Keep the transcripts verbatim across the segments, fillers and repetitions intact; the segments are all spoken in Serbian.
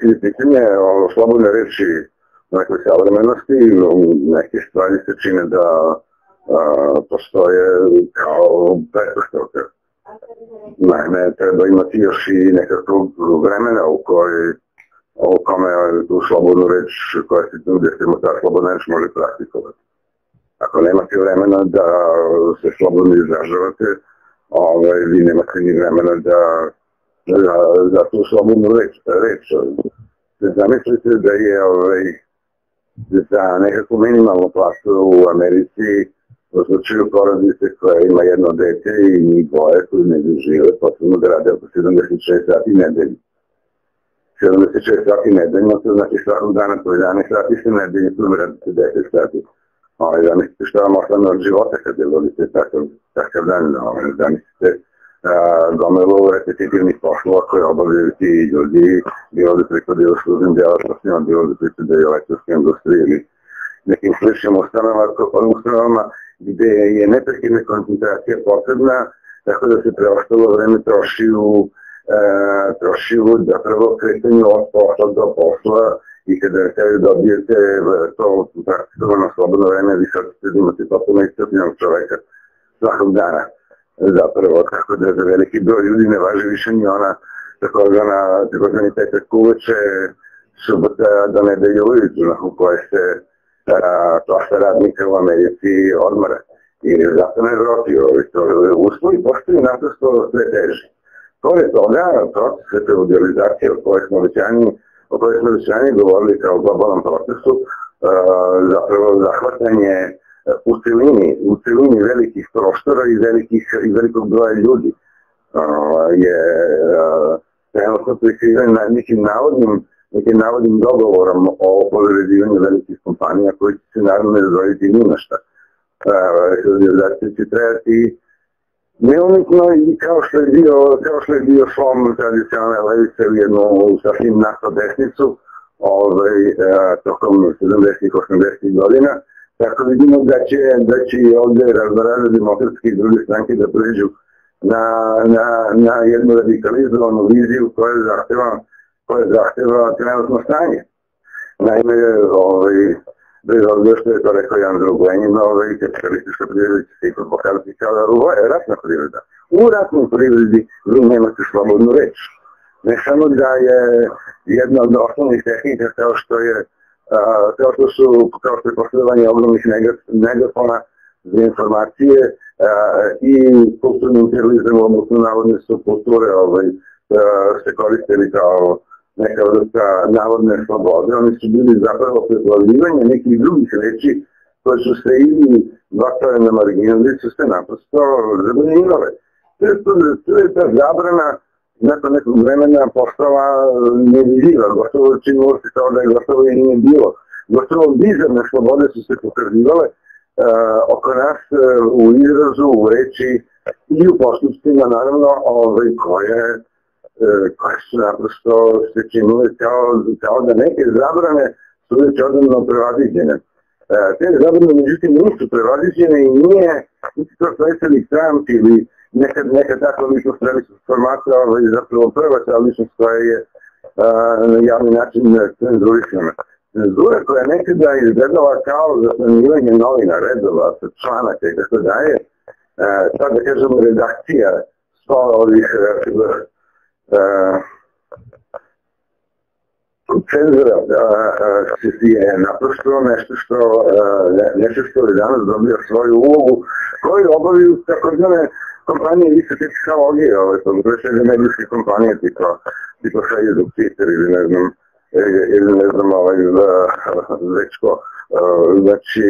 postaviti pitanje o slobodne reči u nekoj savremenosti. Neke stvari se čine da a, postoje kao pretpostavka. Naime, treba imati još i nekakvog vremena u kojoj o kome tu slobodnu reč koja se tu desimo, ta slobodna reč može praktikovati. Ako nemate vremena da se slobodno izražavate, ovaj, vi nemate ni vremena da za, za tu slobodnu reč. reč. Zamislite da je ovaj, za nekakvu minimalnu plaću u Americi u slučaju porodice koja ima jedno dete i njih dvoje koji ne žive, potrebno da rade oko sedamdeset šest sati nedelju. sedamdeset šest sati nedeljno, to znači svakog dana po jedanaest sati se nedelje, tu radite deset sati. Ovaj, zamislite šta vam ostane od života kad je vodite takav, takav dan. Ovaj, zamislite gomelu repetitivnih poslova koje obavljaju ti ljudi, bilo da pripadaju služnim djelatnostima, bilo da pripadaju elektronskoj industriji ili nekim sličnim ustanovama gde je neprekidna koncentracija potrebna, tako da se preostalo vreme troši u, e, troši u zapravo kretanju od posla do posla i kada kada dobijete to praktikovano slobodno vreme, vi sad ćete da imate potpuno iscrpljenog čoveka svakog dana. Zapravo, tako da za veliki broj ljudi ne važi više ni ona takozvani petak uveče, subota do nedelje ujutru, u kojoj se klasa radnika u Americi odmara. I zato na Evropi uslovi postaju naprosto sve teži. Pored toga, proces feudalizacije o kojoj smo o kojoj smo već ranije govorili kao globalnom procesu, zapravo zahvatanje u celini, u celini velikih prostora i, velikih, i velikog broja ljudi je trenutno prikriven nekim navodnim nekim navodnim dogovorom o povezivanju velikih kompanija koji će se naravno ne dozvoliti ni na šta. Feudalizacija će trajati neumitno i kao što je bio, kao što je bio slom tradicionalne levice u jednu sasvim nato desnicu ovaj, tokom sedamdesetih osamdesetih godina. Tako vidimo da će, da će i ovde raznorazne demokratske i druge stranke da pređu na, na, na jednu radikalizovanu viziju koja zahteva, koja zahteva trenutno stanje. Naime, ovaj, bez obzira što je to rekao Jan Drug Lenin, ovaj, kapitalistička privreda će se ipak pokazati kao ratna privreda. U ratnoj privredi vi nemate slobodnu reč. Ne samo da je jedna od osnovnih tehnika kao što je Uh, kao što su, kao što je posledovanje ogromnih megafona za informacije uh, i kulturni imperializam, odnosno navodne subkulture ovaj, uh, se koristili kao neka vrsta navodne slobode. Oni su bili zapravo preplavljivanje nekih drugih reči koje su se ili vatale na marginu, ili su se naprosto zabranjivale. To je ta zabrana nakon nekog vremena postala nevidljiva, gotovo činilo se kao da je gotovo i nije bilo. Gotovo bizarne slobode su se pokazivale uh, oko nas uh, u izrazu, u reči i u postupcima, naravno, ovaj, koje, uh, koje su naprosto se činile kao, kao da neke zabrane su već odavno prevaziđene. Uh, te zabrane, međutim, nisu prevaziđene i nije niti to predsjednik Trump ili Nekad, nekad takva ličnost velikog formata, ovaj, zapravo prva ta ličnost koja je a, na javni način cenzurisana. Cenzura koja nekada izgledala kao zaslanjivanje novina, redova, članaka i tako dalje, sad da kažemo redakcija sto ovih cenzura je naprosto nešto što, nešto što je danas dobio svoju ulogu koju obaviju takozvane kompanije visoke tehnologije, prešljene medijske kompanije tipa, tipa Facebook, Twitter ili ne znam, ili ne znam ovaj, već ko. Znači,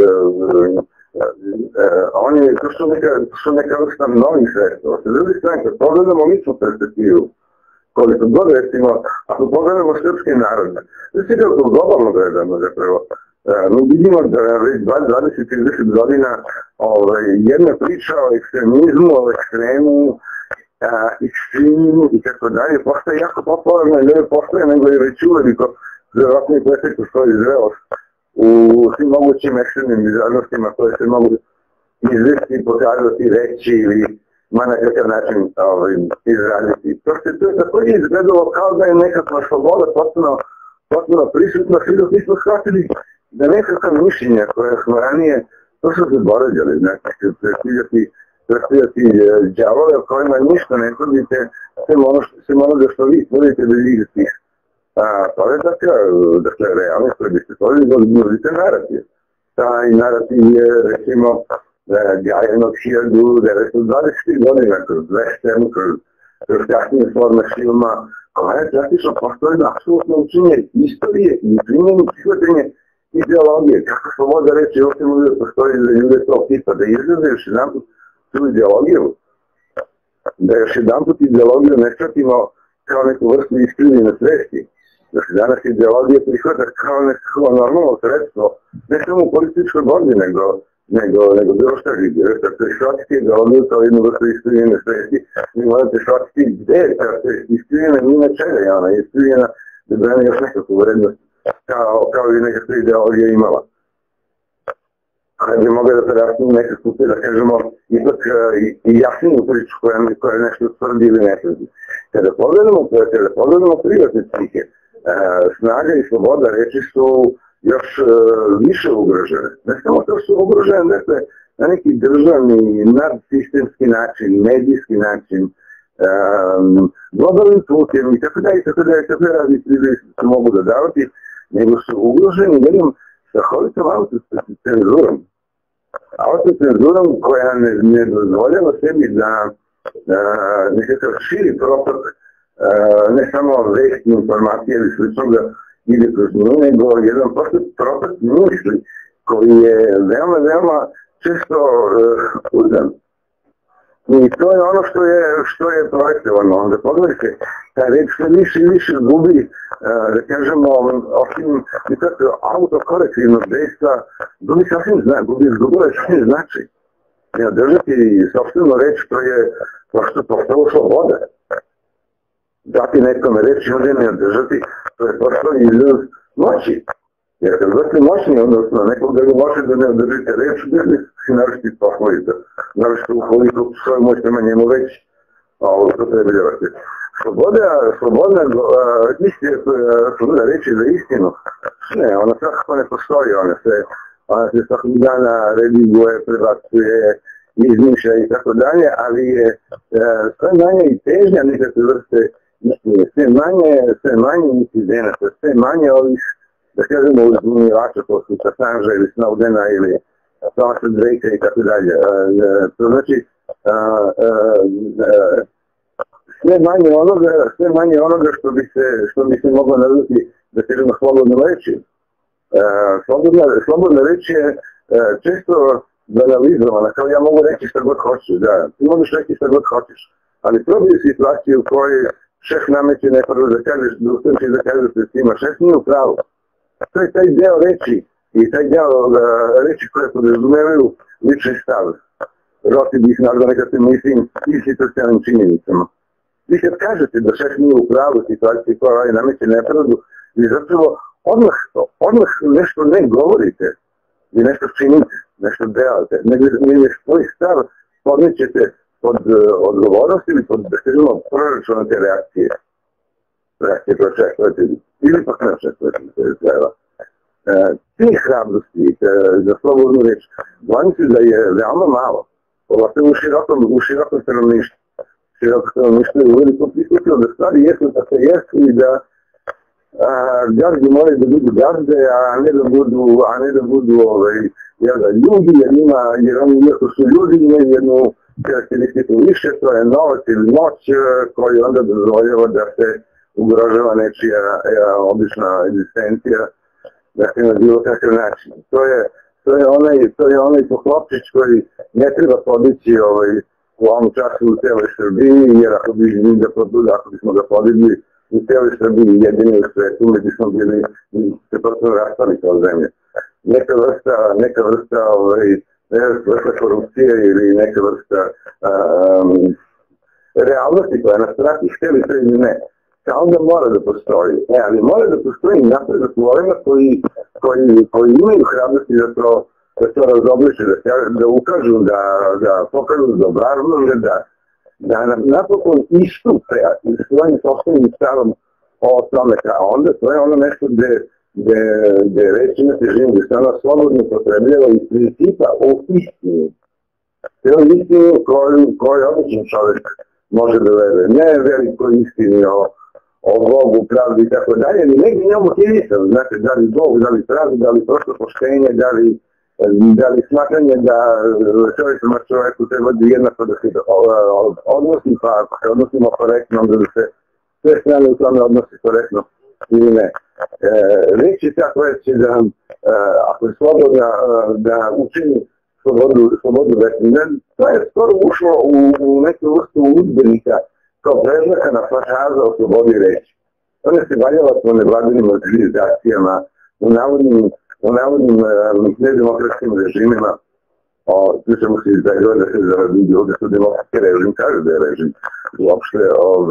oni, to su neka, to su neka vrsta novih sredstva. Sa druge strane, kad pogledamo ličnu perspektivu, koliko god recimo, ako pogledamo srpske narode, to je kako globalno gledamo zapravo. Mi vidimo da već dvadeset do trideset godina ovaj, jedna priča o ekstremizmu, o ekstremu, ekstremu i tako dalje postaje jako popularna i ne postaje nego je već uveliko verovatno i pretek postoji zrelost u svim mogućim ekstremnim izraznostima koje se mogu izvesti, pokazati, reći ili na nekakav način ovaj, izraditi. To se to je također izgledalo kao da je nekakva sloboda potpuno, potpuno prisutna, svi dok nismo shvatili da nekakva mišljenja koje smo ranije, to su zaboravljali, znači, predstavljati predstavljati đavole o kojima ništa ne tvrdite, sem ono što, sem onoga što vi tvrdite da vi iz tih poredaka, dakle, realnih koji biste tvrdili, da odgovorite narativ. Taj narativ je, recimo, gajen od hiljadu devetsto dvadesetih godina, kroz western, kroz, kroz kasnije forme filma, koja je praktično postavljena apsolutno učenje istorije i primjeni prihvatanje ideologije. Kako sloboda reći, uopšte može da postoji za ljude tog tipa, da izgleda još jedan put tu ideologiju, da još jedan put ideologiju ne shvatimo kao neku vrstu iskrivljene svesti, da se danas ideologija prihvata kao nekako normalno sredstvo, ne samo u političkoj borbi, nego nego, nego bilo šta živje. Kad se shvatiti ideologiju kao jednu vrstu iskrivljene svesti, vi morate shvatiti gde je ta iskrivljena ni na čega je ona iskrivljena, da brane još nekakvu vrednost kao, kao i nekakva ideologija imala. Kad bi mogli da prerastim nekakvu, da kažemo, ipak i jasniju priču koja, koja je nešto tvrdi ili ne tvrdi. Kada pogledamo, kada pogledamo privatne psihe, snaga i sloboda reči su još više ugrožene. Ne samo to su ugrožene, dakle, na neki državni, nadsistemski način, medijski način, um, globalnim putem i tako da i tako da i tako da razni prizovi se mogu dodavati, nego su ugroženi jednom strahovitom autocenzurom. Autocenzurom koja ne, ne dozvoljava sebi da uh, nekakav širi protok uh, ne samo vesti, informacije ili sličnoga ide kroz nju, nego jedan prosto protok misli koji je veoma, veoma često uh, uzdan. I to je ono što je, što je projektovano. Onda pogledajte, ta reč sve više i više gubi, uh, da kažemo, osim nekako autokorektivnog dejstva, gubi sasvim zna, gubi izgubila je sasvim značaj. Ne održati sobstvenu reč, to je prosto postalo sloboda. Dati nekome reći, onda ne održati, to je prosto izraz moći. Jer kad budete moćni, odnosno nekog da vi možete da ne održite reč, biznis si navršiti poslovite. Navršiti ukoliko svoju moć nema njemu već, ovo što trebljavate. Sloboda, slobodna, sloboda reći za istinu, ne, ona svakako ne postoji, ona se, ona se svakog dana rediguje, prebacuje, izmišlja i tako dalje, ali je sve manje i težnja nekakve vrste istine, sve manje, sve manje incidenata, sve manje ovih, da kažemo, uzbunilača, to su Assange ili Snowdena ili Thomasa Drakea i tako dalje. To znači, sve manje onoga, sve manje onoga što bi se, što bi se moglo nazvati, da kažemo, slobodno reči. Slobodna, slobodna reč je često banalizovana, kao ja mogu reći šta god hoću, da, ti možeš reći šta god hoćeš, ali probaj situaciju u kojoj šef nameće neprvo da kažeš, da ustaneš da kažeš da ti ima, šef nije u pravu. To je taj deo reči i taj deo uh, reči koje podrazumevaju lični stav. Roti bi ih nazvao nekakvim mislim i situacijalnim činjenicama. Vi kad kažete da šef nije u pravu situaciji koja ovaj nameće nepravdu, vi zapravo odmah, odmah nešto ne govorite, vi nešto činite, nešto delate, nego svoj stav podnećete pod uh, odgovornost ili pod, da kažemo, proračuna te reakcije. Reakcije koje očekujete, ili pak ne očekujete na sve treba. Te hrabrosti za slobodnu reč, bojim se da je veoma malo, pogotovo u širokom, u širokom stanovništvu. Široko stanovništvo je uveliko prihvatilo da stvari jesu tako jesu i da gazde moraju da budu gazde, a ne da budu, a ne da budu ovaj, jel da, ljudi, jer, ima, jer oni iako su ljudi imaju jednu karakteristiku više, to je novac ili moć koji onda dozvoljava da se ugrožava nečija ja, obična egzistencija, dakle na bilo kakav način. To je, to je onaj, to je onaj poklopčić koji ne treba podići ovaj, u ovom času u celoj Srbiji, jer ako, bi, da poduda, ako bismo ga podigli u celoj Srbiji jedini u svetu, mi bismo bili se potpuno raspali kao zemlje. Neka vrsta, neka vrsta, ovaj, neka vrsta korupcije ili neka vrsta um, realnosti koja nas prati, hteli to ili ne. Kao da mora da postoji, e, ali mora da postoji napredak u ovima koji, koji, koji imaju hrabrosti da to, da to razobliče, da, da ukažu, da, da pokažu, da obrazlože, da, da nam napokon istupe svojim sopstvenim stavom o tome, a onda to je ono nešto gde, gde, gde reč ima težinu, gde se ona slobodno potrebljava iz principa o istini. To je istinu koju, koju običan čovjek može da veruje. Ne veliko istini o, o Bogu, pravdi i tako dalje, ali negdje njom motivisan, znate, da li Bog, da li pravda, da li prosto poštenje, da li da li smatranje da čovjek prema čovjeku treba da jednako da se odnosi, pa ako se odnosimo korektno, da se sve strane u tome odnosi korektno ili ne. E, reč je ta koja će da, e, ako je slobodna, da učini slobodu, slobodu većine, to je skoro ušlo u, u neku vrstu udžbenika kao preznakana fašaza o slobodi reči. Ona se valjala po nevladinim organizacijama, u navodnim u navodnim nedemokratskim režimima, tu ćemo se izbjegati da se zaradi ljudi su demokratski režim, kažu da je režim uopšte.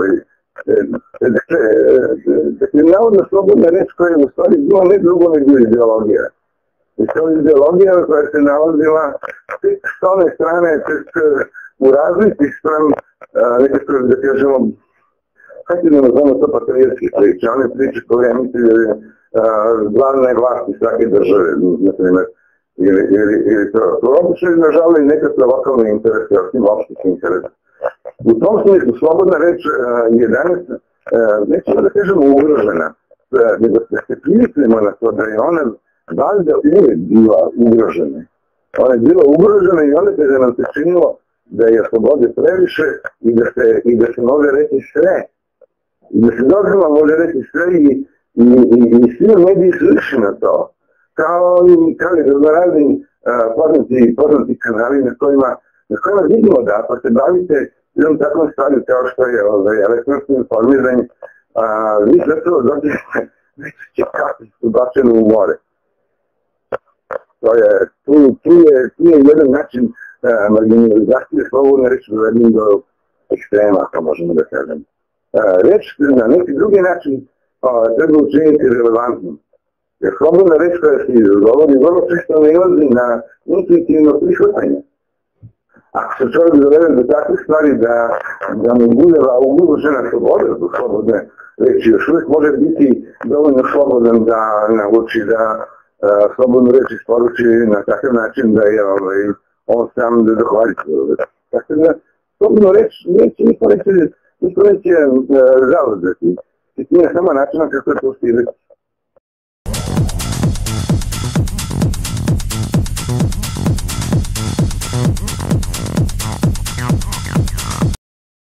Dakle, navodno slobodna reč koja je u stvari bila ne drugo nego ideologija. I to je ideologija koja se nalazila s one strane, u različitih stran, nekako da kažemo, hajde da nazvamo to patriotskih priča, one priče koje emitiraju glavne vlasti svake države, na primjer, ili, ili, ili to. To obično izražavaju nekakve lokalne interese, osim opštih interesa. U tom smislu, slobodna reč je danas, nećemo da kažemo ugrožena, nego da se primislimo na to da je ona valjda uvijek bila ugrožena. Ona je bila ugrožena i onda kada nam se činilo da je slobode previše i da se, i da se može reći sve. I da se dozvoljno može reći sve i I, i, i svi mediji su išli na to, kao i kao i razni uh, poznati, poznati kanali na kojima, na kojima vidimo da ako se bavite jednom takvom stvari kao što je ovaj, elektronsko informiranje, uh, vi zapravo dobijete neće kapi su bačene u more. To je, tu, tu, je, tu je jedan način uh, marginalizacije slobodne reči dovedeni do ekstrema, ako možemo da kažem. Uh, reč na neki drugi način treba učiniti relevantno. Jer slobodna reč koja se izgovori vrlo često nailazi na intuitivno prihvatanje. Ako se čovjek dovede do takve stvari da, da mu bude ugrožena sloboda do slobodne reči, još uvijek može biti dovoljno slobodan da nauči da uh, slobodnu reč isporuči na takav način da je ovaj, on sam da dohvali slobodu. Tako da, slobodnu reč neće niko neće, niko neće uh, zauzeti. I to je samo način kako je to stirati.